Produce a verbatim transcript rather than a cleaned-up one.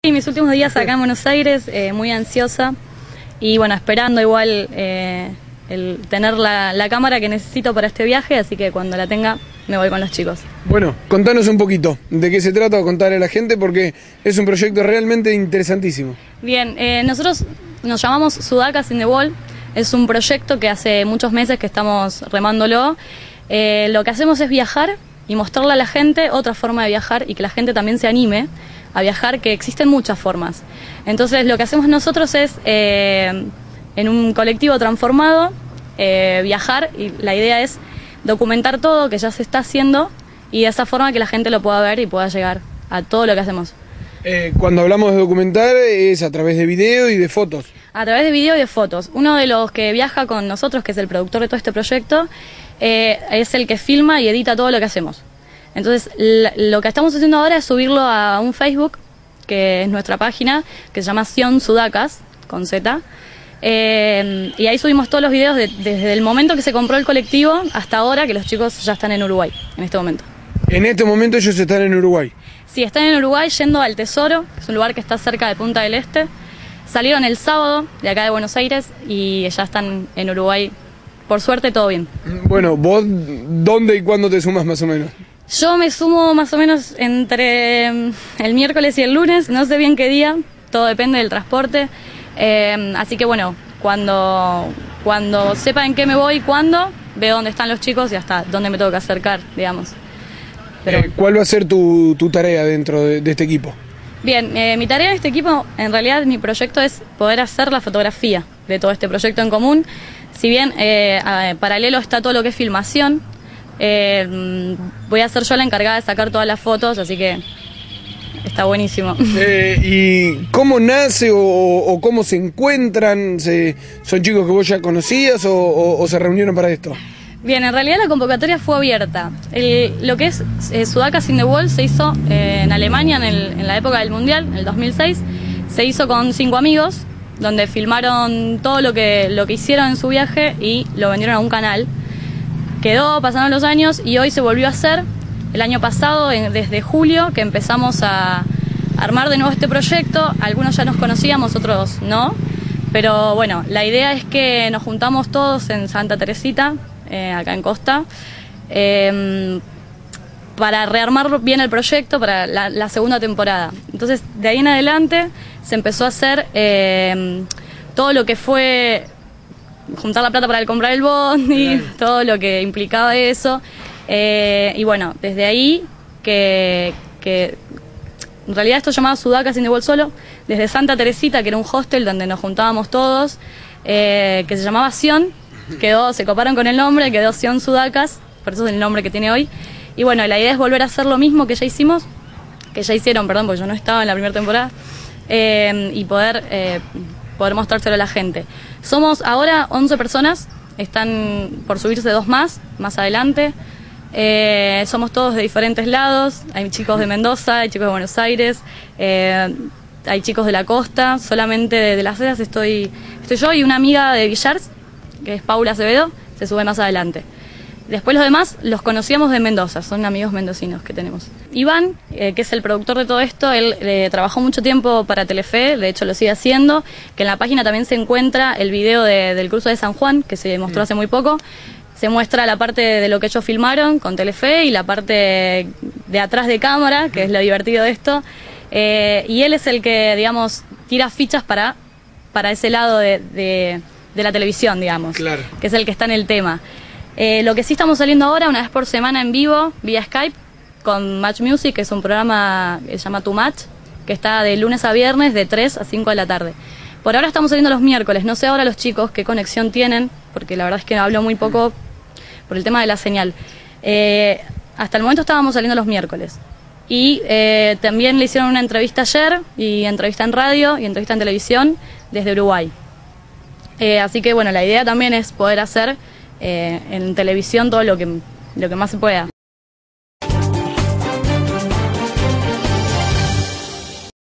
Sí, mis últimos días acá en Buenos Aires, eh, muy ansiosa y bueno, esperando igual eh, el tener la, la cámara que necesito para este viaje, así que cuando la tenga me voy con los chicos. Bueno, contanos un poquito de qué se trata o contarle a la gente porque es un proyecto realmente interesantísimo. Bien, eh, nosotros nos llamamos Sudacas in the Wall, es un proyecto que hace muchos meses que estamos remándolo. Eh, lo que hacemos es viajar y mostrarle a la gente otra forma de viajar y que la gente también se anime a viajar, que existen muchas formas. Entonces lo que hacemos nosotros es, eh, en un colectivo transformado, eh, viajar, y la idea es documentar todo que ya se está haciendo y de esa forma que la gente lo pueda ver y pueda llegar a todo lo que hacemos. Eh, cuando hablamos de documentar es a través de video y de fotos. A través de video y de fotos. Uno de los que viaja con nosotros, que es el productor de todo este proyecto, eh, es el que filma y edita todo lo que hacemos. Entonces, lo que estamos haciendo ahora es subirlo a un Facebook, que es nuestra página, que se llama Sion Sudacas, con Z. Eh, y ahí subimos todos los videos de, desde el momento que se compró el colectivo hasta ahora, que los chicos ya están en Uruguay, en este momento. En este momento ellos están en Uruguay. Sí, están en Uruguay yendo al Tesoro, que es un lugar que está cerca de Punta del Este. Salieron el sábado de acá de Buenos Aires y ya están en Uruguay. Por suerte, todo bien. Bueno, ¿vos dónde y cuándo te sumas más o menos? Yo me sumo más o menos entre el miércoles y el lunes, no sé bien qué día, todo depende del transporte. Eh, así que bueno, cuando, cuando sepa en qué me voy y cuándo, veo dónde están los chicos y hasta dónde me tengo que acercar, digamos. Pero, eh, ¿Cuál va a ser tu, tu tarea dentro de, de este equipo? Bien, eh, mi tarea en este equipo, en realidad mi proyecto es poder hacer la fotografía de todo este proyecto en común. Si bien eh, a, paralelo está todo lo que es filmación, eh, voy a ser yo la encargada de sacar todas las fotos, así que está buenísimo. Eh, ¿Y cómo nace o, o cómo se encuentran? ¿Se, ¿Son chicos que vos ya conocías o, o, o se reunieron para esto? Bien, en realidad la convocatoria fue abierta. El, lo que es eh, Sudacas in the Wall se hizo eh, en Alemania en, el, en la época del Mundial, en el dos mil seis. Se hizo con cinco amigos, donde filmaron todo lo que, lo que hicieron en su viaje y lo vendieron a un canal. Quedó, pasaron los años y hoy se volvió a hacer. El año pasado, en, desde julio, que empezamos a armar de nuevo este proyecto. Algunos ya nos conocíamos, otros no. Pero bueno, la idea es que nos juntamos todos en Santa Teresita, Eh, acá en Costa, eh, para rearmar bien el proyecto para la, la segunda temporada. Entonces, de ahí en adelante se empezó a hacer eh, todo lo que fue juntar la plata para el comprar el bondi, claro, todo lo que implicaba eso. Eh, y bueno, desde ahí que, que en realidad esto llamaba Sudacas in the Wall solo, desde Santa Teresita, que era un hostel donde nos juntábamos todos, eh, que se llamaba Sion. Quedó, se coparon con el nombre, quedó Sion Sudacas, por eso es el nombre que tiene hoy. Y bueno, la idea es volver a hacer lo mismo que ya hicimos, que ya hicieron, perdón, porque yo no estaba en la primera temporada, eh, y poder, eh, poder mostrárselo a la gente. Somos ahora once personas, están por subirse dos más, más adelante. Eh, somos todos de diferentes lados, hay chicos de Mendoza, hay chicos de Buenos Aires, eh, hay chicos de la costa, solamente de, de las Heras estoy, estoy yo y una amiga de Villars, que es Paula Acevedo, se sube más adelante. Después los demás los conocíamos de Mendoza, son amigos mendocinos que tenemos. Iván, eh, que es el productor de todo esto, él eh, trabajó mucho tiempo para Telefe, de hecho lo sigue haciendo, que en la página también se encuentra el video de, del curso de San Juan, que se mostró hace muy poco. Se muestra la parte de lo que ellos filmaron con Telefe y la parte de atrás de cámara, que es lo divertido de esto. Eh, y él es el que, digamos, tira fichas para, para ese lado de... de de la televisión, digamos, claro, que es el que está en el tema. Eh, lo que sí estamos saliendo ahora, una vez por semana en vivo, vía Skype, con Match Music, que es un programa que se llama To Match, que está de lunes a viernes, de tres a cinco de la tarde. Por ahora estamos saliendo los miércoles, no sé ahora los chicos qué conexión tienen, porque la verdad es que hablo muy poco por el tema de la señal. Eh, hasta el momento estábamos saliendo los miércoles. Y eh, también le hicieron una entrevista ayer, y entrevista en radio, y entrevista en televisión, desde Uruguay. Eh, así que bueno, la idea también es poder hacer eh, en televisión todo lo que, lo que más se pueda.